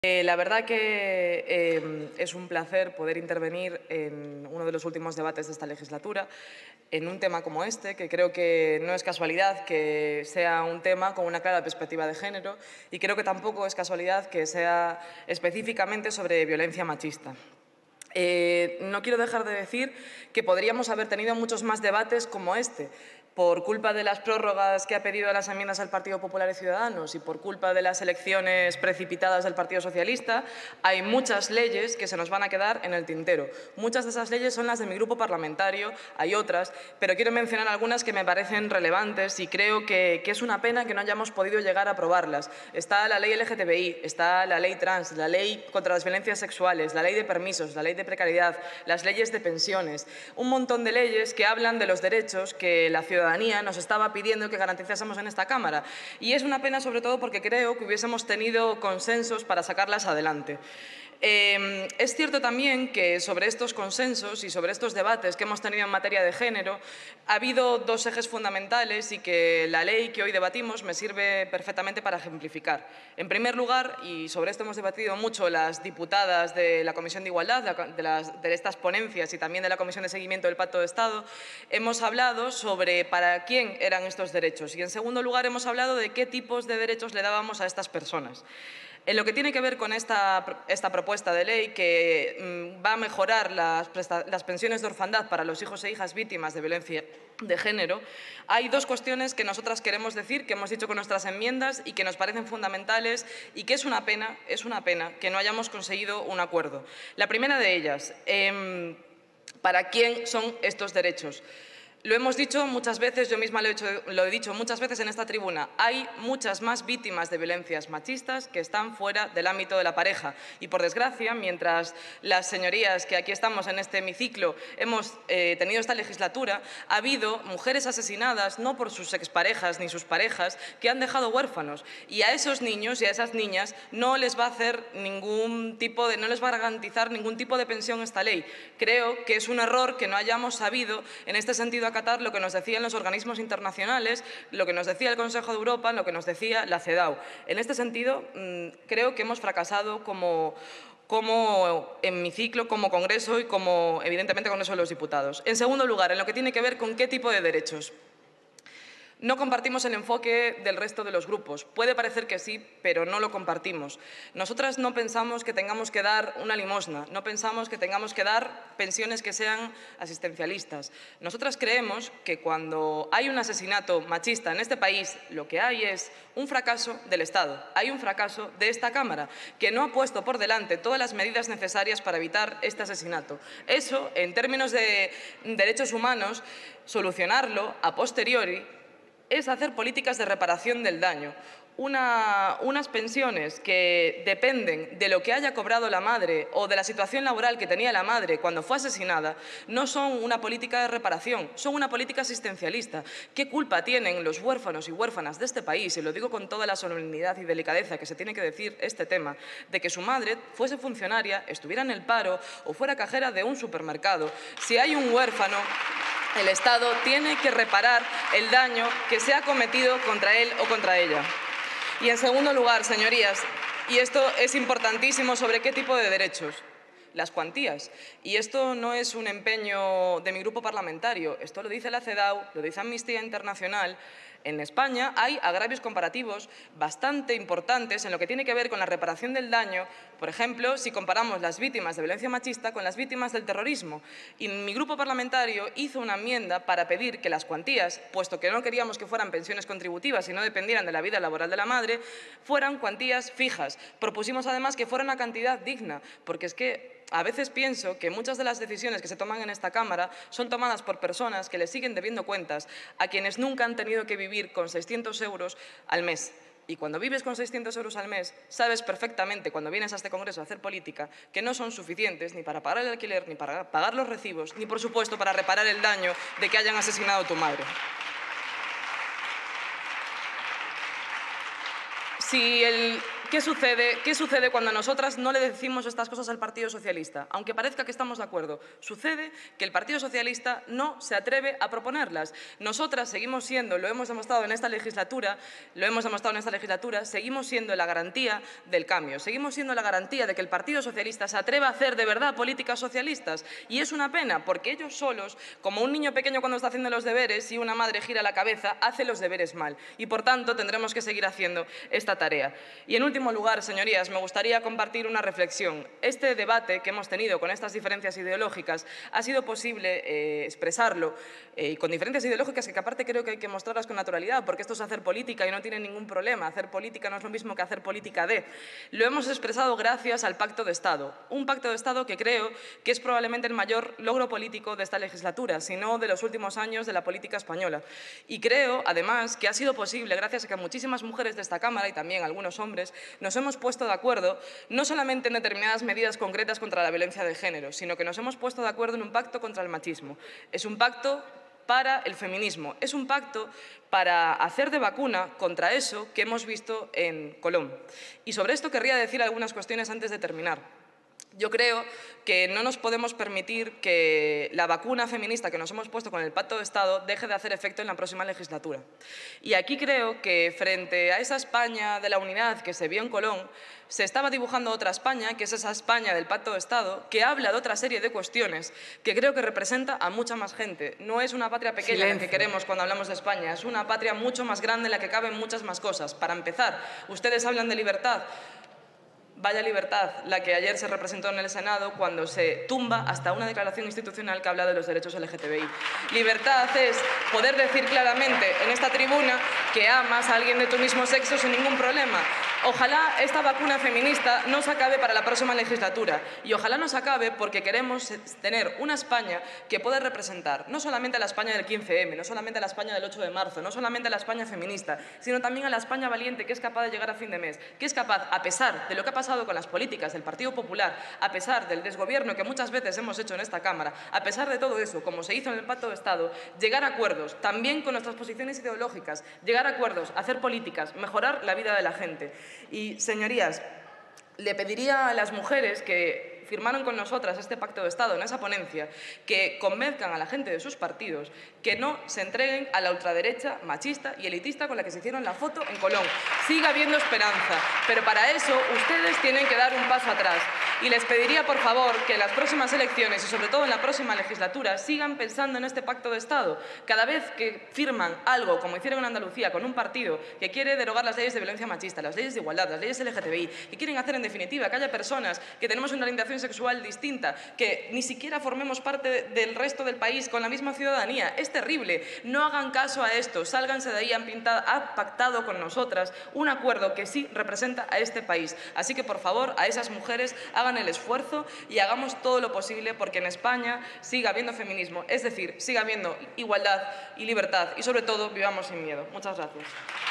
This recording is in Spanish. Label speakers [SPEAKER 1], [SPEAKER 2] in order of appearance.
[SPEAKER 1] La verdad que es un placer poder intervenir en uno de los últimos debates de esta legislatura en un tema como este, que creo que no es casualidad que sea un tema con una clara perspectiva de género y creo que tampoco es casualidad que sea específicamente sobre violencia machista. No quiero dejar de decir que podríamos haber tenido muchos más debates como este, por culpa de las prórrogas que ha pedido las enmiendas al Partido Popular y Ciudadanos y por culpa de las elecciones precipitadas del Partido Socialista, hay muchas leyes que se nos van a quedar en el tintero. Muchas de esas leyes son las de mi grupo parlamentario, hay otras, pero quiero mencionar algunas que me parecen relevantes y creo que es una pena que no hayamos podido llegar a aprobarlas. Está la ley LGTBI, está la ley trans, la ley contra las violencias sexuales, la ley de permisos, la ley de precariedad, las leyes de pensiones, un montón de leyes que hablan de los derechos que la ciudadanía nos estaba pidiendo que garantizásemos en esta Cámara. Y es una pena sobre todo porque creo que hubiésemos tenido consensos para sacarlas adelante. Es cierto también que sobre estos consensos y sobre estos debates que hemos tenido en materia de género ha habido dos ejes fundamentales y que la ley que hoy debatimos me sirve perfectamente para ejemplificar. En primer lugar, y sobre esto hemos debatido mucho las diputadas de la Comisión de Igualdad, de estas ponencias y también de la Comisión de Seguimiento del Pacto de Estado, hemos hablado sobre para quién eran estos derechos y en segundo lugar hemos hablado de qué tipos de derechos le dábamos a estas personas. En lo que tiene que ver con esta propuesta de ley que va a mejorar las pensiones de orfandad para los hijos e hijas víctimas de violencia de género, hay dos cuestiones que nosotras queremos decir, que hemos dicho con nuestras enmiendas y que nos parecen fundamentales y que es una pena que no hayamos conseguido un acuerdo. La primera de ellas, ¿para quién son estos derechos? Lo hemos dicho muchas veces, yo misma lo he dicho muchas veces en esta tribuna. Hay muchas más víctimas de violencias machistas que están fuera del ámbito de la pareja. Y, por desgracia, mientras las señorías que aquí estamos en este hemiciclo hemos tenido esta legislatura, ha habido mujeres asesinadas no por sus exparejas ni sus parejas que han dejado huérfanos. Y a esos niños y a esas niñas no les va a hacer no les va a garantizar ningún tipo de pensión esta ley. Creo que es un error que no hayamos sabido, en este sentido, acatar lo que nos decían los organismos internacionales, lo que nos decía el Consejo de Europa, lo que nos decía la CEDAW. En este sentido, creo que hemos fracasado como hemiciclo, como Congreso y como, evidentemente, Congreso de los Diputados. En segundo lugar, en lo que tiene que ver con qué tipo de derechos. No compartimos el enfoque del resto de los grupos. Puede parecer que sí, pero no lo compartimos. Nosotras no pensamos que tengamos que dar una limosna, no pensamos que tengamos que dar pensiones que sean asistencialistas. Nosotras creemos que cuando hay un asesinato machista en este país, lo que hay es un fracaso del Estado, hay un fracaso de esta Cámara, que no ha puesto por delante todas las medidas necesarias para evitar este asesinato. Eso, en términos de derechos humanos, solucionarlo a posteriori es hacer políticas de reparación del daño. Unas pensiones que dependen de lo que haya cobrado la madre o de la situación laboral que tenía la madre cuando fue asesinada no son una política de reparación, son una política asistencialista. ¿Qué culpa tienen los huérfanos y huérfanas de este país, y lo digo con toda la solemnidad y delicadeza que se tiene que decir este tema, de que su madre fuese funcionaria, estuviera en el paro o fuera cajera de un supermercado? Si hay un huérfano, el Estado tiene que reparar el daño que se ha cometido contra él o contra ella. Y en segundo lugar, señorías, y esto es importantísimo, ¿sobre qué tipo de derechos? Las cuantías. Y esto no es un empeño de mi grupo parlamentario, esto lo dice la CEDAW, lo dice Amnistía Internacional. En España hay agravios comparativos bastante importantes en lo que tiene que ver con la reparación del daño, por ejemplo, si comparamos las víctimas de violencia machista con las víctimas del terrorismo. Y mi grupo parlamentario hizo una enmienda para pedir que las cuantías, puesto que no queríamos que fueran pensiones contributivas y no dependieran de la vida laboral de la madre, fueran cuantías fijas. Propusimos además que fuera una cantidad digna, porque es que a veces pienso que muchas de las decisiones que se toman en esta Cámara son tomadas por personas que le siguen debiendo cuentas a quienes nunca han tenido que vivir con 600 euros al mes. Y cuando vives con 600 euros al mes, sabes perfectamente, cuando vienes a este Congreso a hacer política, que no son suficientes ni para pagar el alquiler, ni para pagar los recibos, ni, por supuesto, para reparar el daño de que hayan asesinado a tu madre. Si el ¿qué sucede cuando nosotras no le decimos estas cosas al Partido Socialista? Aunque parezca que estamos de acuerdo, sucede que el Partido Socialista no se atreve a proponerlas. Nosotras seguimos siendo, lo hemos demostrado en esta legislatura, seguimos siendo la garantía del cambio, seguimos siendo la garantía de que el Partido Socialista se atreva a hacer de verdad políticas socialistas. Y es una pena, porque ellos solos, como un niño pequeño cuando está haciendo los deberes y una madre gira la cabeza, hace los deberes mal. Y, por tanto, tendremos que seguir haciendo esta tarea. Y, en último lugar, señorías, me gustaría compartir una reflexión. Este debate que hemos tenido con estas diferencias ideológicas ha sido posible expresarlo con diferencias ideológicas que aparte creo que hay que mostrarlas con naturalidad, porque esto es hacer política y no tiene ningún problema. Hacer política no es lo mismo que hacer política de. Lo hemos expresado gracias al Pacto de Estado. Un Pacto de Estado que creo que es probablemente el mayor logro político de esta legislatura, si no de los últimos años de la política española. Y creo, además, que ha sido posible gracias a que muchísimas mujeres de esta Cámara y también algunos hombres nos hemos puesto de acuerdo no solamente en determinadas medidas concretas contra la violencia de género, sino que nos hemos puesto de acuerdo en un pacto contra el machismo. Es un pacto para el feminismo, es un pacto para hacer de vacuna contra eso que hemos visto en Colón. Y sobre esto querría decir algunas cuestiones antes de terminar. Yo creo que no nos podemos permitir que la vacuna feminista que nos hemos puesto con el Pacto de Estado deje de hacer efecto en la próxima legislatura. Y aquí creo que frente a esa España de la unidad que se vio en Colón, se estaba dibujando otra España, que es esa España del Pacto de Estado, que habla de otra serie de cuestiones que creo que representa a mucha más gente. No es una patria pequeña la que queremos cuando hablamos de España, es una patria mucho más grande en la que caben muchas más cosas. Para empezar, ustedes hablan de libertad. Vaya libertad la que ayer se representó en el Senado cuando se tumba hasta una declaración institucional que habla de los derechos LGTBI. Libertad es poder decir claramente en esta tribuna que amas a alguien de tu mismo sexo sin ningún problema. Ojalá esta vacuna feminista no se acabe para la próxima legislatura y ojalá no se acabe porque queremos tener una España que pueda representar no solamente a la España del 15M, no solamente a la España del 8 de marzo, no solamente a la España feminista, sino también a la España valiente que es capaz de llegar a fin de mes, que es capaz, a pesar de lo que ha pasado con las políticas del Partido Popular, a pesar del desgobierno que muchas veces hemos hecho en esta Cámara, a pesar de todo eso, como se hizo en el Pacto de Estado, llegar a acuerdos, también con nuestras posiciones ideológicas, llegar a acuerdos, hacer políticas, mejorar la vida de la gente. Y, señorías, le pediría a las mujeres que firmaron con nosotras este Pacto de Estado en esa ponencia, que convenzcan a la gente de sus partidos que no se entreguen a la ultraderecha machista y elitista con la que se hicieron la foto en Colón. Sigue habiendo esperanza, pero para eso ustedes tienen que dar un paso atrás. Y les pediría, por favor, que en las próximas elecciones y sobre todo en la próxima legislatura sigan pensando en este Pacto de Estado. Cada vez que firman algo, como hicieron en Andalucía, con un partido que quiere derogar las leyes de violencia machista, las leyes de igualdad, las leyes LGTBI, que quieren hacer en definitiva que haya personas que tenemos una orientación sexual distinta, que ni siquiera formemos parte del resto del país con la misma ciudadanía. Es terrible. No hagan caso a esto. Sálganse de ahí. Han pactado con nosotras un acuerdo que sí representa a este país. Así que, por favor, a esas mujeres hagan el esfuerzo y hagamos todo lo posible porque en España siga habiendo feminismo, es decir, siga habiendo igualdad y libertad y, sobre todo, vivamos sin miedo. Muchas gracias.